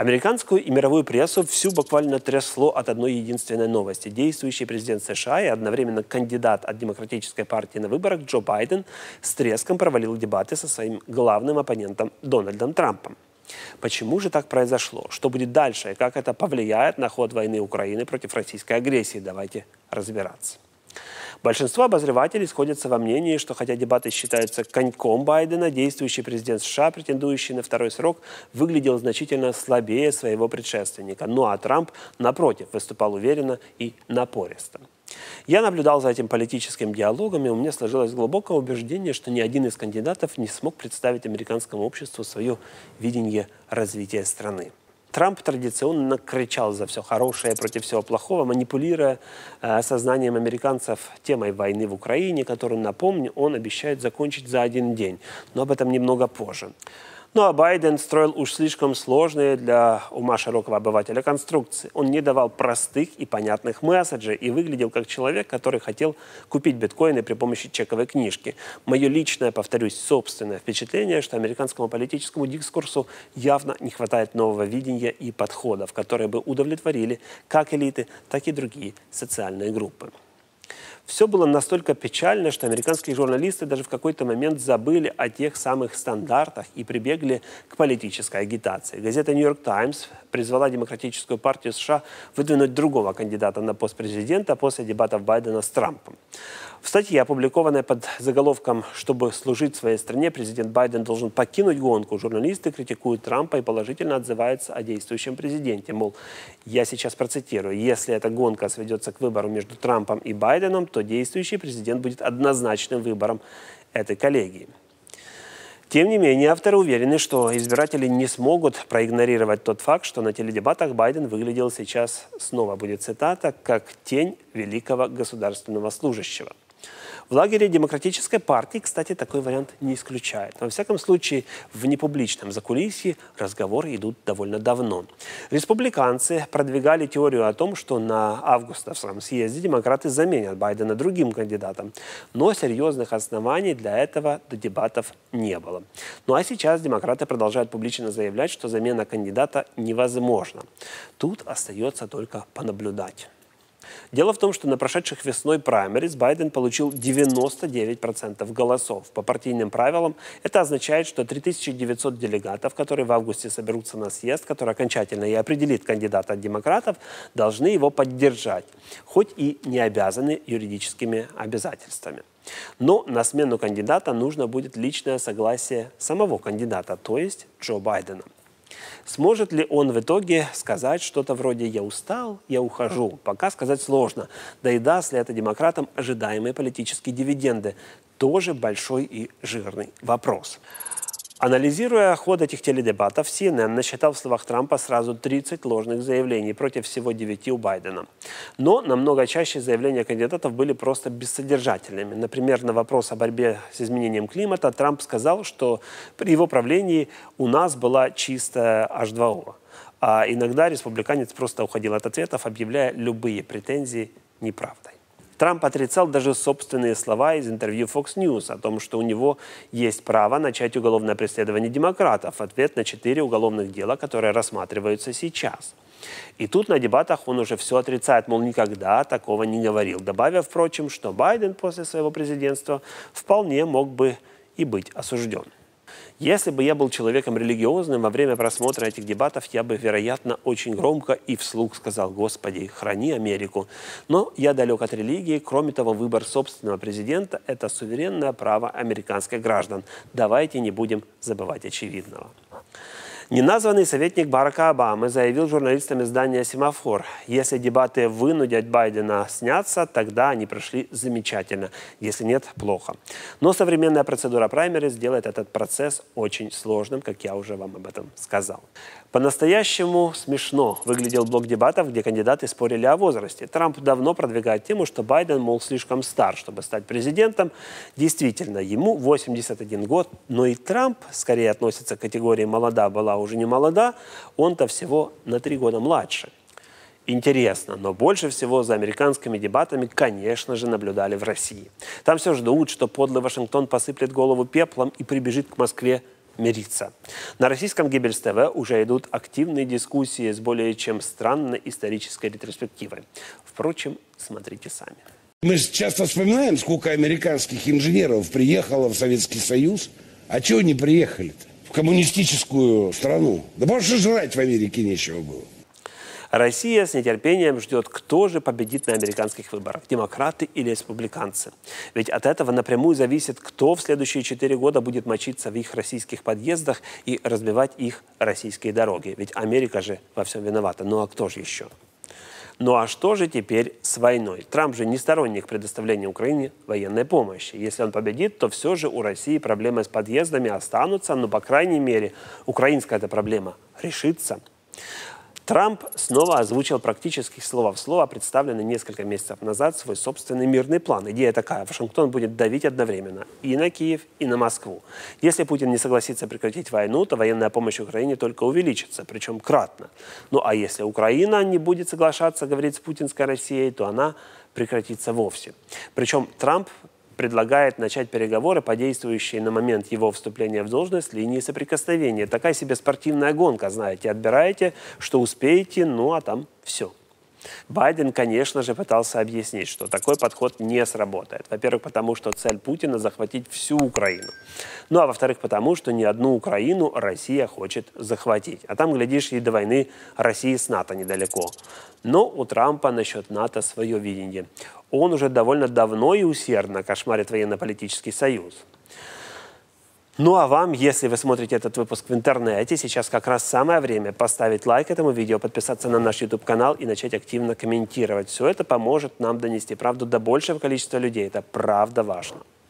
Американскую и мировую прессу всю буквально трясло от одной единственной новости. Действующий президент США и одновременно кандидат от Демократической партии на выборах Джо Байден с треском провалил дебаты со своим главным оппонентом Дональдом Трампом. Почему же так произошло? Что будет дальше и как это повлияет на ход войны Украины против российской агрессии? Давайте разбираться. Большинство обозревателей сходятся во мнении, что хотя дебаты считаются коньком Байдена, действующий президент США, претендующий на второй срок, выглядел значительно слабее своего предшественника. Ну а Трамп, напротив, выступал уверенно и напористо. Я наблюдал за этим политическим диалогом, и у меня сложилось глубокое убеждение, что ни один из кандидатов не смог представить американскому обществу свое видение развития страны. Трамп традиционно кричал за все хорошее против всего плохого, манипулируя сознанием американцев темой войны в Украине, которую, напомню, он обещает закончить за один день. Но об этом немного позже. Ну а Байден строил уж слишком сложные для ума широкого обывателя конструкции. Он не давал простых и понятных месседжей и выглядел как человек, который хотел купить биткоины при помощи чековой книжки. Мое личное, повторюсь, собственное впечатление, что американскому политическому дискурсу явно не хватает нового видения и подходов, которые бы удовлетворили как элиты, так и другие социальные группы. Все было настолько печально, что американские журналисты даже в какой-то момент забыли о тех самых стандартах и прибегли к политической агитации. Газета «Нью-Йорк Таймс» призвала Демократическую партию США выдвинуть другого кандидата на пост президента после дебатов Байдена с Трампом. В статье, опубликованной под заголовком «Чтобы служить своей стране, президент Байден должен покинуть гонку», журналисты критикуют Трампа и положительно отзываются о действующем президенте. Мол, я сейчас процитирую: «Если эта гонка сведется к выбору между Трампом и Байденом, то действующий президент будет однозначным выбором этой коллегии». Тем не менее, авторы уверены, что избиратели не смогут проигнорировать тот факт, что на теледебатах Байден выглядел сейчас, снова будет цитата, как тень великого государственного служащего. В лагере Демократической партии, кстати, такой вариант не исключает. Во всяком случае, в непубличном закулисье разговоры идут довольно давно. Республиканцы продвигали теорию о том, что на августовском съезде демократы заменят Байдена другим кандидатом. Но серьезных оснований для этого до дебатов не было. Ну а сейчас демократы продолжают публично заявлять, что замена кандидата невозможна. Тут остается только понаблюдать. Дело в том, что на прошедших весной праймериз Байден получил 99% голосов. По партийным правилам это означает, что 3900 делегатов, которые в августе соберутся на съезд, который окончательно и определит кандидата от демократов, должны его поддержать, хоть и не обязаны юридическими обязательствами. Но на смену кандидата нужно будет личное согласие самого кандидата, то есть Джо Байдена. Сможет ли он в итоге сказать что-то вроде «я устал, я ухожу»? Пока сказать сложно. Да и даст ли это демократам ожидаемые политические дивиденды? Тоже большой и жирный вопрос. Анализируя ход этих теледебатов, CNN насчитал в словах Трампа сразу 30 ложных заявлений против всего 9 у Байдена. Но намного чаще заявления кандидатов были просто бессодержательными. Например, на вопрос о борьбе с изменением климата Трамп сказал, что при его правлении у нас была чистая H2O. А иногда республиканец просто уходил от ответов, объявляя любые претензии неправдой. Трамп отрицал даже собственные слова из интервью Fox News о том, что у него есть право начать уголовное преследование демократов в ответ на 4 уголовных дела, которые рассматриваются сейчас. И тут на дебатах он уже все отрицает, мол, никогда такого не говорил, добавив, впрочем, что Байден после своего президентства вполне мог бы и быть осужден. Если бы я был человеком религиозным, во время просмотра этих дебатов я бы, вероятно, очень громко и вслух сказал: «Господи, храни Америку». Но я далек от религии. Кроме того, выбор собственного президента – это суверенное право американских граждан. Давайте не будем забывать очевидного. Неназванный советник Барака Обамы заявил журналистам издания «Семафор»: если дебаты вынудят Байдена сняться, тогда они прошли замечательно. Если нет, плохо. Но современная процедура праймериз делает этот процесс очень сложным, как я уже вам об этом сказал. По-настоящему смешно выглядел блок дебатов, где кандидаты спорили о возрасте. Трамп давно продвигает тему, что Байден, мол, слишком стар, чтобы стать президентом. Действительно, ему 81 год, но и Трамп скорее относится к категории «молода была, уже не молода», он-то всего на 3 года младше. Интересно, но больше всего за американскими дебатами, конечно же, наблюдали в России. Там все ждут, что подлый Вашингтон посыплет голову пеплом и прибежит к Москве мириться. На российском Геббельс ТВ уже идут активные дискуссии с более чем странной исторической ретроспективой. Впрочем, смотрите сами. Мы же часто вспоминаем, сколько американских инженеров приехало в Советский Союз. А чего не приехали-то? В коммунистическую страну. Да потому что жрать в Америке нечего было. Россия с нетерпением ждет, кто же победит на американских выборах – демократы или республиканцы. Ведь от этого напрямую зависит, кто в следующие 4 года будет мочиться в их российских подъездах и разбивать их российские дороги. Ведь Америка же во всем виновата. Ну а кто же еще? Ну а что же теперь с войной? Трамп же не сторонник предоставления Украине военной помощи. Если он победит, то все же у России проблемы с подъездами останутся, но, по крайней мере, украинская эта проблема решится. Трамп снова озвучил практически слово в слово представленный несколько месяцев назад свой собственный мирный план. Идея такая: Вашингтон будет давить одновременно и на Киев, и на Москву. Если Путин не согласится прекратить войну, то военная помощь Украине только увеличится, причем кратно. Ну а если Украина не будет соглашаться говорить с путинской Россией, то она прекратится вовсе. Причем Трамп предлагает начать переговоры по действующей на момент его вступления в должность линии соприкосновения. Такая себе спортивная гонка, знаете. Отбираете, что успеете, ну а там все. Байден, конечно же, пытался объяснить, что такой подход не сработает. Во-первых, потому что цель Путина – захватить всю Украину. Ну а во-вторых, потому что ни одну Украину Россия хочет захватить. А там, глядишь, и до войны России с НАТО недалеко. Но у Трампа насчет НАТО свое видение. Он уже довольно давно и усердно кошмарит военно-политический союз. Ну а вам, если вы смотрите этот выпуск в интернете, сейчас как раз самое время поставить лайк этому видео, подписаться на наш YouTube-канал и начать активно комментировать. Все это поможет нам донести правду до большего количества людей. Это правда важно.